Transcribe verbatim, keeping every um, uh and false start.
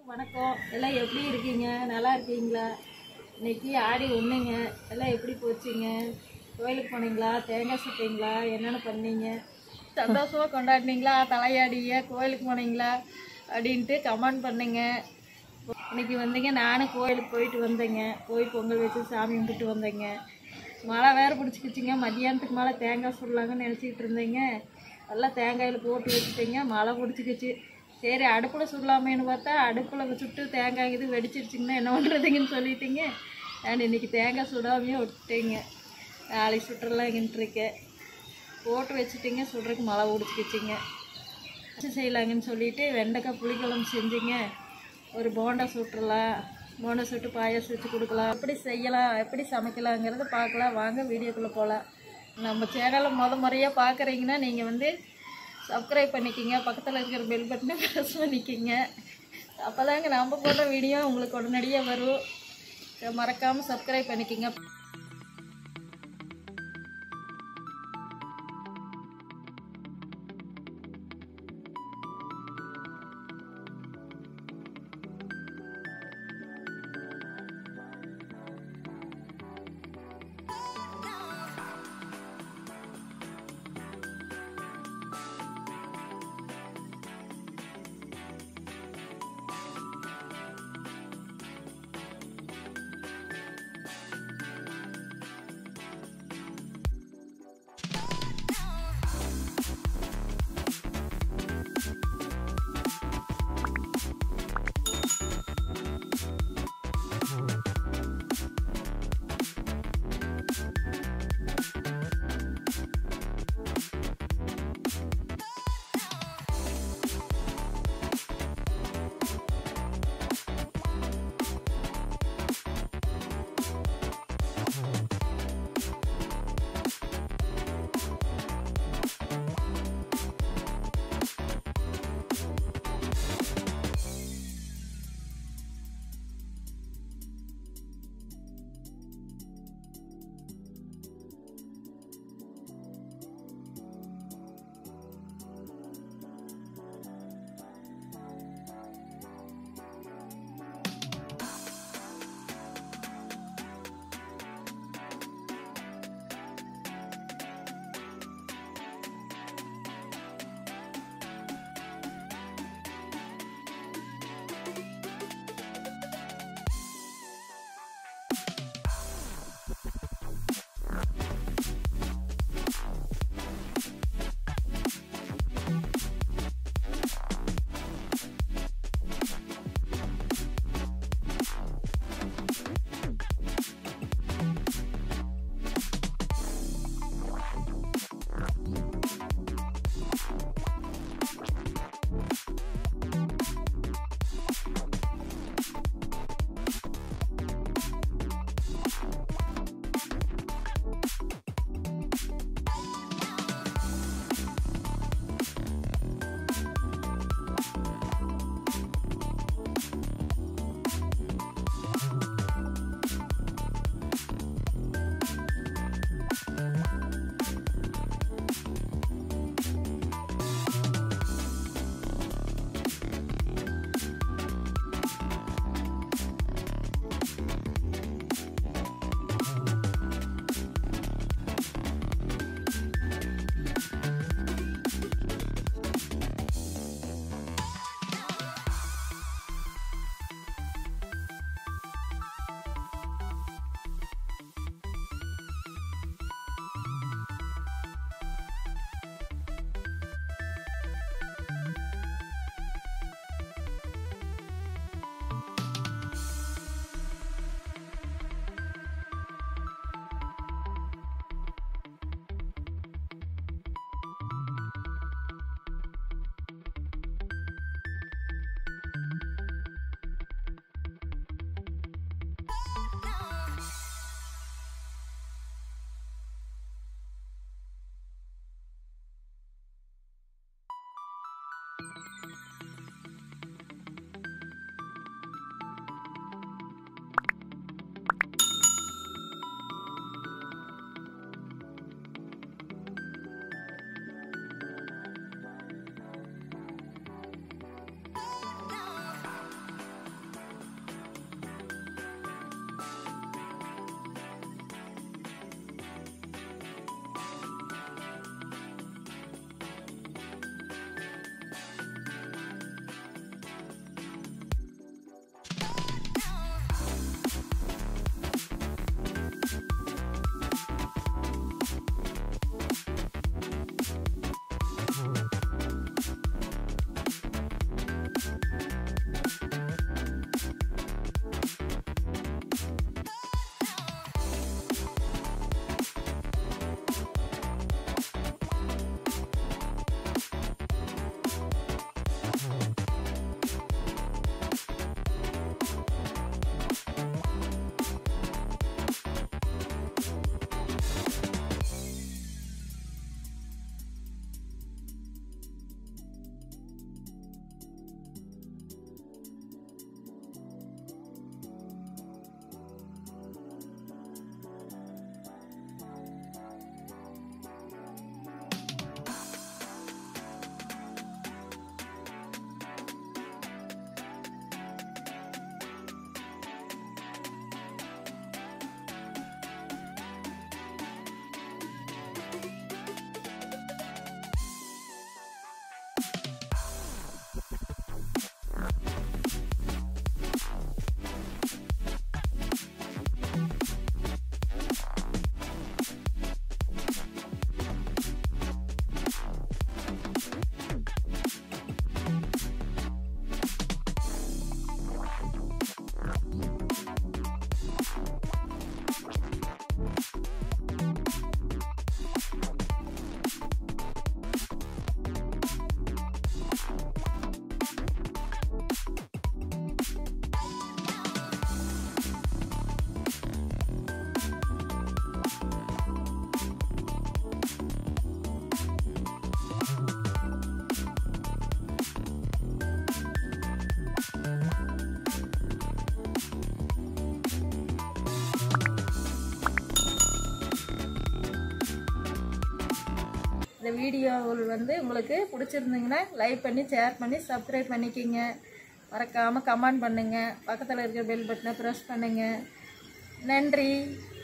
வணக்கம். எல்லாம் எப்படி இருக்கீங்க? நல்லா இருக்கீங்களா? இன்னைக்கு ஆடி ஒன்றுங்க. எல்லாம் எப்படி போச்சுங்க? கோயிலுக்கு போனீங்களா? தேங்காய் சுட்டீங்களா? என்னென்ன பண்ணீங்க? சந்தோஷமாக கொண்டாடினீங்களா? தலையாடிய கோயிலுக்கு போனீங்களா அப்படின்ட்டு கமெண்ட் பண்ணுங்க. இன்னைக்கு வந்தீங்க, நானும் கோயிலுக்கு போயிட்டு வந்தேங்க. போய் பொங்கல் வச்சு சாமி கும்பிட்டு வந்தேங்க. மழை வேறு பிடிச்சிக்கிச்சிங்க. மத்தியானத்துக்கு மேலே தேங்காய் சுடலாங்கன்னு நினச்சிக்கிட்டு இருந்தேங்க. எல்லாம் தேங்காயில் போட்டு வச்சுட்டேங்க. மழை பிடிச்சிக்கிச்சு. சரி அடுப்பில் சுடலாமேன்னு பார்த்தா அடுப்பில் சுட்டு தேங்காய் இது வெடிச்சிருச்சிங்கன்னா என்ன பண்ணுறதுங்கன்னு சொல்லிட்டீங்க. நான் இன்றைக்கி தேங்காய் சுடாமையே விட்டுட்டேங்க. நாளைக்கு சுட்டுறலாங்கன்ட்டுருக்கேன். போட்டு வச்சுட்டிங்க. சுடுறதுக்கு மழை பிடிச்சிக்கிச்சிங்க. வச்சு செய்யலாங்கன்னு சொல்லிவிட்டு வெண்டைக்காய் புளிக்குழம்பு செஞ்சுங்க. ஒரு போண்டா சுட்டுறலாம். போண்டா சுட்டு பாயாசம் வச்சு கொடுக்கலாம். எப்படி செய்யலாம், எப்படி சமைக்கலாங்கிறத பார்க்கலாம். வாங்க வீடியோக்குள்ளே போகலாம். நம்ம சேனலை முத முறையாக பார்க்குறீங்கன்னா நீங்கள் வந்து சப்ஸ்கிரைப் பண்ணிக்கிங்க. பக்கத்தில் இருக்கிற பெல் பட்டனை ப்ரெஸ் பண்ணிக்கிங்க. அப்போ தாங்க நம்ம போடுற வீடியோ உங்களுக்கு உடனடியாக வரும். மறக்காமல் சப்ஸ்கிரைப் பண்ணிக்கிங்க. இந்த வீடியோவில் வந்து உங்களுக்கு பிடிச்சிருந்தீங்கன்னா லைக் பண்ணி ஷேர் பண்ணி சப்ஸ்கிரைப் பண்ணிக்கிங்க. மறக்காமல் கமெண்ட் பண்ணுங்கள். பக்கத்தில் இருக்கிற பெல் பட்டனை ப்ரெஸ் பண்ணுங்கள். நன்றி.